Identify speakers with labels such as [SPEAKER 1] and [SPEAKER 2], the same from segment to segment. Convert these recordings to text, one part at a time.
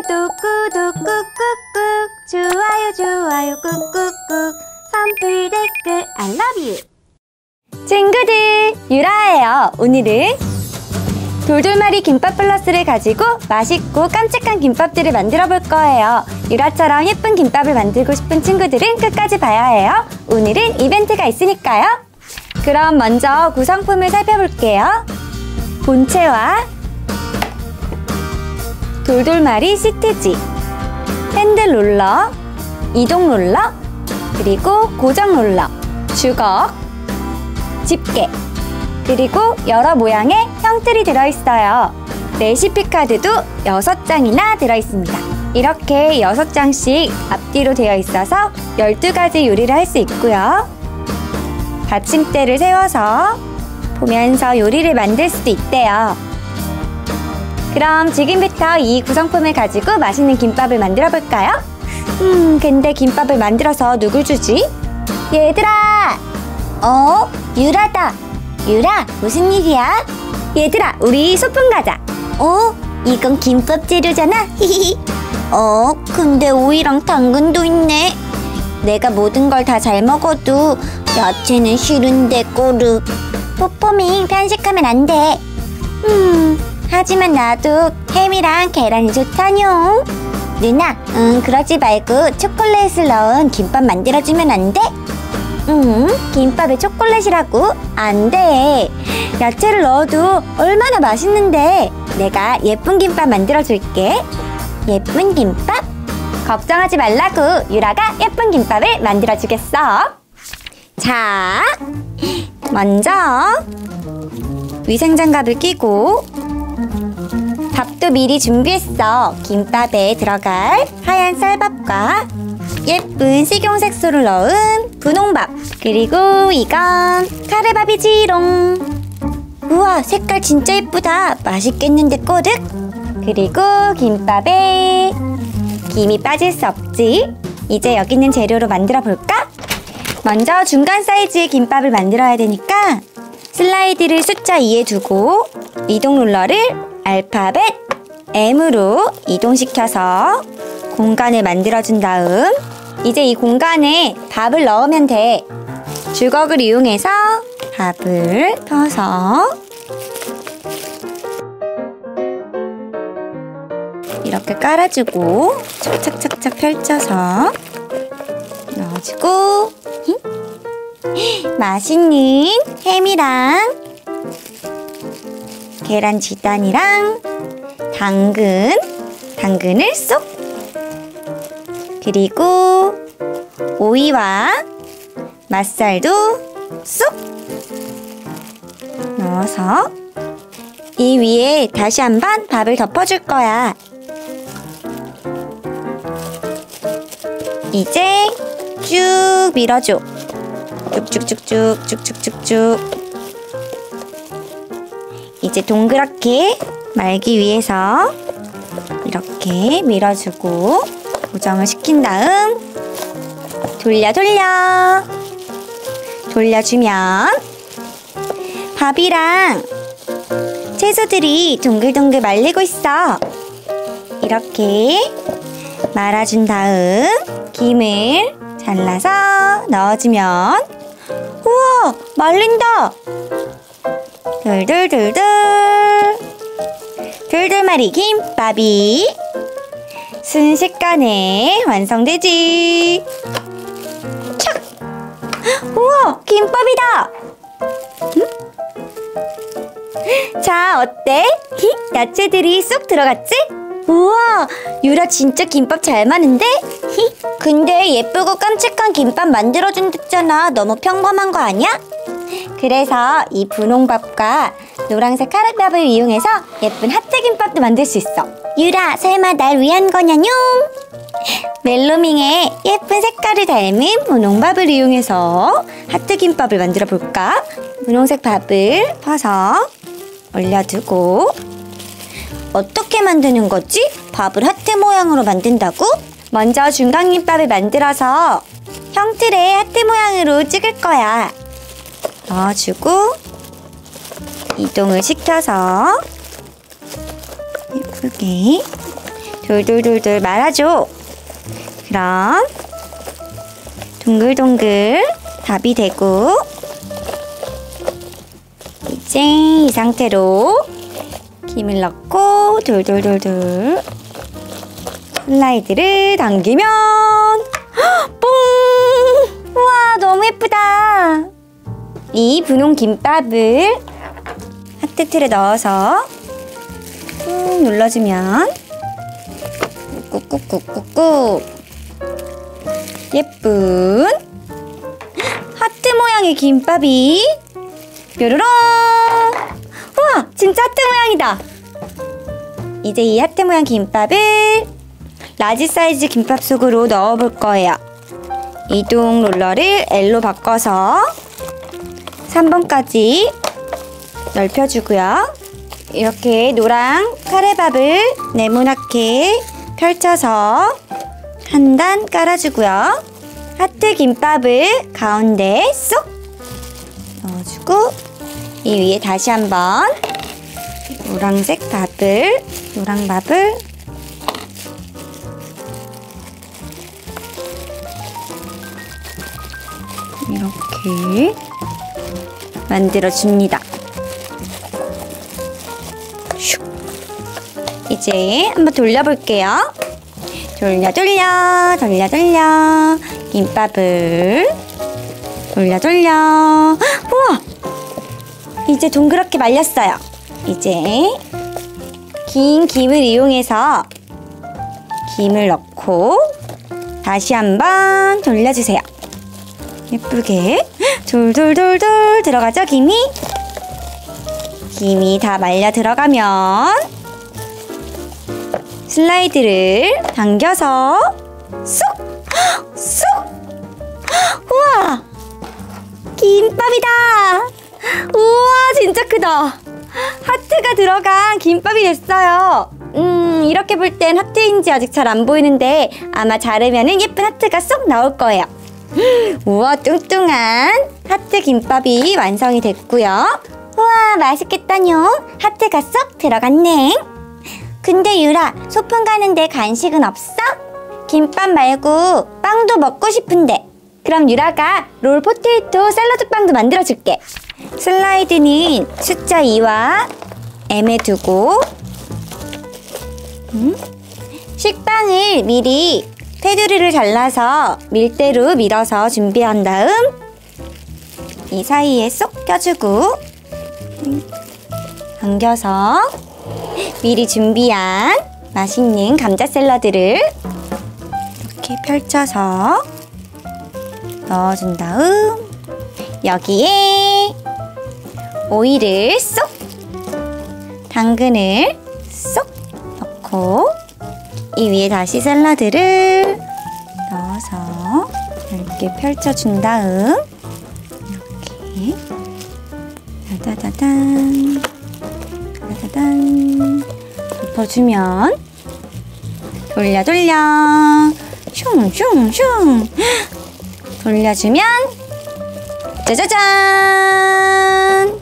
[SPEAKER 1] 구독 꾹꾹꾹 좋아요 꾹꾹꾹 선풀 댓글 I love you. 친구들, 유라예요. 오늘은 돌돌말이 김밥 플러스를 가지고 맛있고 깜찍한 김밥들을 만들어 볼 거예요. 유라처럼 예쁜 김밥을 만들고 싶은 친구들은 끝까지 봐야 해요. 오늘은 이벤트가 있으니까요. 그럼 먼저 구성품을 살펴볼게요. 본체와 돌돌말이 시트지, 핸들 롤러, 이동 롤러, 그리고 고정 롤러, 주걱, 집게, 그리고 여러 모양의 형틀이 들어있어요. 레시피 카드도 6장이나 들어있습니다. 이렇게 6장씩 앞뒤로 되어 있어서 12가지 요리를 할 수 있고요. 받침대를 세워서 보면서 요리를 만들 수도 있대요. 그럼 지금부터 이 구성품을 가지고 맛있는 김밥을 만들어 볼까요? 근데 김밥을 만들어서 누굴 주지? 얘들아! 유라다! 유라, 무슨 일이야? 얘들아, 우리 소풍 가자. 이건 김밥 재료잖아? 근데 오이랑 당근도 있네. 내가 모든 걸 다 잘 먹어도 야채는 싫은데 꼬르. 뽀뽀밍, 편식하면 안 돼. 하지만 나도 햄이랑 계란이 좋다뇨. 누나, 그러지 말고 초콜릿을 넣은 김밥 만들어주면 안 돼? 김밥에 초콜릿이라고? 안 돼. 야채를 넣어도 얼마나 맛있는데. 내가 예쁜 김밥 만들어줄게. 예쁜 김밥? 걱정하지 말라고. 유라가 예쁜 김밥을 만들어주겠어. 자, 먼저 위생장갑을 끼고 밥도 미리 준비했어. 김밥에 들어갈 하얀 쌀밥과 예쁜 식용색소를 넣은 분홍밥, 그리고 이건 카레밥이지롱. 우와, 색깔 진짜 예쁘다. 맛있겠는데 꼬득. 그리고 김밥에 김이 빠질 수 없지. 이제 여기 있는 재료로 만들어 볼까? 먼저 중간 사이즈의 김밥을 만들어야 되니까 슬라이드를 숫자 2에 두고 이동 롤러를 알파벳 M으로 이동시켜서 공간을 만들어준 다음 이제 이 공간에 밥을 넣으면 돼. 주걱을 이용해서 밥을 펴서 이렇게 깔아주고 착착착착 펼쳐서 넣어주고 맛있는 햄이랑 계란 지단이랑 당근을 쏙, 그리고 오이와 맛살도 쏙 넣어서 이 위에 다시 한번 밥을 덮어줄 거야. 이제 쭉 밀어줘. 쭉쭉쭉쭉 쭉쭉쭉쭉. 이제 동그랗게 말기 위해서 이렇게 밀어주고 고정을 시킨 다음 돌려주면 밥이랑 채소들이 동글동글 말리고 있어. 이렇게 말아준 다음 김을 잘라서 넣어주면 우와, 말린다. 돌돌말이 김밥이 순식간에 완성되지. 촥! 우와, 김밥이다. 자, 어때? 야채들이 쏙 들어갔지? 우와, 유라 진짜 김밥 잘 마는데? 근데 예쁘고 깜찍한 김밥 만들어준댔잖아. 너무 평범한 거 아니야? 그래서 이 분홍밥과 노란색 카레밥을 이용해서 예쁜 하트 김밥도 만들 수 있어. 유라, 설마 날 위한 거냐뇽? 멜로밍의 예쁜 색깔을 닮은 분홍밥을 이용해서 하트 김밥을 만들어 볼까? 분홍색 밥을 퍼서 올려두고 어떻게 만드는 거지? 밥을 하트 모양으로 만든다고? 먼저 중간 김밥을 만들어서 형틀에 하트 모양으로 찍을 거야. 넣어주고 이동을 시켜서 예쁘게 돌돌돌돌 말아줘. 그럼 동글동글 답이 되고, 이제 이 상태로 김을 넣고 돌돌돌돌 슬라이드를 당기면 뽕! 우와, 너무 예쁘다. 이 분홍 김밥을 하트 틀에 넣어서 꾹 눌러주면 꾹꾹꾹꾹꾹 예쁜 하트 모양의 김밥이 뾰로롱. 우와, 진짜 하트 모양이다. 이제 이 하트 모양 김밥을 라지 사이즈 김밥 속으로 넣어볼 거예요. 이동 롤러를 L로 바꿔서 3번까지 넓혀주고요. 이렇게 노랑 카레밥을 네모나게 펼쳐서 한 단 깔아주고요. 하트 김밥을 가운데 쏙 넣어주고, 이 위에 다시 한번 노랑색 밥을, 노랑밥을 이렇게 만들어줍니다. 슉. 이제 한번 돌려볼게요. 돌려 돌려 돌려 돌려 김밥을 돌려 돌려. 우와, 이제 동그랗게 말렸어요. 이제 긴 김을 이용해서 김을 넣고 다시 한번 돌려주세요. 예쁘게 돌돌돌돌 들어가죠, 김이? 김이 다 말려 들어가면 슬라이드를 당겨서 쏙! 쏙! 우와! 김밥이다! 우와, 진짜 크다! 하트가 들어간 김밥이 됐어요. 이렇게 볼 땐 하트인지 아직 잘 안 보이는데 아마 자르면 예쁜 하트가 쏙 나올 거예요. 우와, 뚱뚱한 하트 김밥이 완성이 됐고요. 우와, 맛있겠다뇨. 하트가 쏙 들어갔네. 근데 유라, 소풍 가는데 간식은 없어? 김밥 말고 빵도 먹고 싶은데. 그럼 유라가 롤 포테이토 샐러드 빵도 만들어줄게. 슬라이드는 숫자 2와 M에 두고, 식빵을 미리 테두리를 잘라서 밀대로 밀어서 준비한 다음 이 사이에 쏙 껴주고 당겨서 미리 준비한 맛있는 감자 샐러드를 이렇게 펼쳐서 넣어준 다음 여기에 오이를 쏙, 당근을 쏙 넣고 이 위에 다시 샐러드를 넣어서 이렇게 펼쳐준 다음 이렇게 다다다단 다다다단 덮어주면 돌려 돌려 슝슝슝 돌려주면 짜자잔!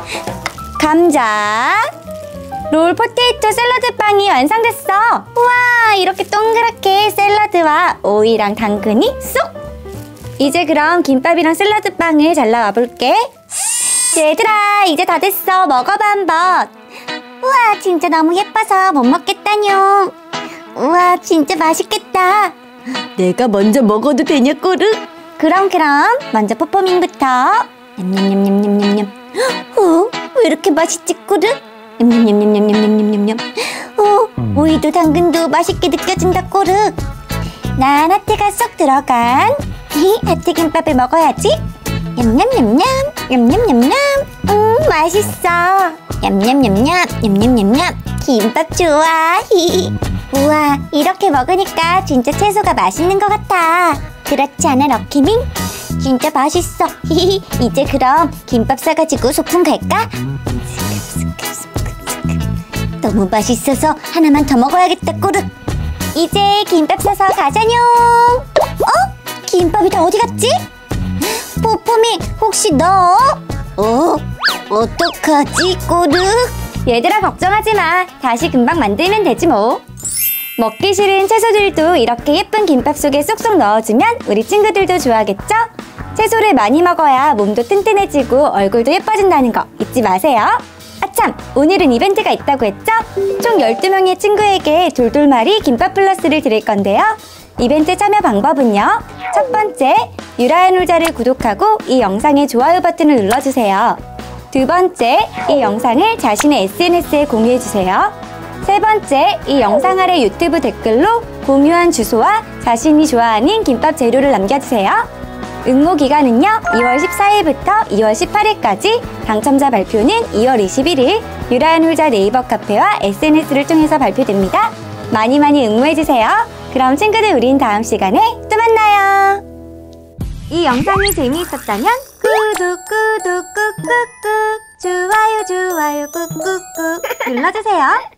[SPEAKER 1] 감자 롤 포테이토 샐러드 빵이 완성됐어. 우와, 이렇게 동그랗게 샐러드와 오이랑 당근이 쏙! 이제 그럼 김밥이랑 샐러드 빵을 잘라와 볼게. 얘들아, 이제 다 됐어. 먹어봐 한번. 우와, 진짜 너무 예뻐서 못 먹겠다뇨. 우와, 진짜 맛있겠다.
[SPEAKER 2] 내가 먼저 먹어도 되냐, 꼬르?
[SPEAKER 1] 그럼 먼저 포포밍부터. 냠냠냠냠냠냠냠. 왜 이렇게 맛있지, 꼬르? 냠냠냠냠냠냠냠냠. 오이도 당근도 맛있게 느껴진다, 꼬르. 난 하트가 쏙 들어간 하트 김밥을 먹어야지. 냠냠냠냠 냠냠냠냠. 맛있어. 냠냠냠냠 냠냠냠냠. 김밥 좋아. 우와, 이렇게 먹으니까 진짜 채소가 맛있는 것 같아. 그렇지 않아, 럭키밍? 진짜 맛있어. 이제 그럼 김밥 싸가지고 소풍 갈까? 너무 맛있어서 하나만 더 먹어야겠다, 꼬르. 이제 김밥 싸서 가자뇨. 김밥이 다 어디 갔지? 포포밍, 혹시 너? 어떡하지, 꼬르? 얘들아, 걱정하지 마. 다시 금방 만들면 되지 뭐. 먹기 싫은 채소들도 이렇게 예쁜 김밥 속에 쏙쏙 넣어주면 우리 친구들도 좋아하겠죠? 채소를 많이 먹어야 몸도 튼튼해지고 얼굴도 예뻐진다는 거 잊지 마세요. 아참! 오늘은 이벤트가 있다고 했죠? 총 12명의 친구에게 돌돌말이 김밥 플러스를 드릴 건데요. 이벤트 참여 방법은요. 첫 번째, 유라의 놀자를 구독하고 이 영상의 좋아요 버튼을 눌러주세요. 두 번째, 이 영상을 자신의 SNS에 공유해주세요. 세 번째, 이 영상 아래 유튜브 댓글로 공유한 주소와 자신이 좋아하는 김밥 재료를 남겨주세요. 응모 기간은요 2월 14일부터 2월 18일까지, 당첨자 발표는 2월 21일 유라의 놀자 네이버 카페와 SNS를 통해서 발표됩니다. 많이 응모해주세요. 그럼 친구들, 우린 다음 시간에 또 만나요. 이 영상이 재미있었다면 구독 꾹꾹꾹, 좋아요 꾹꾹꾹 눌러주세요.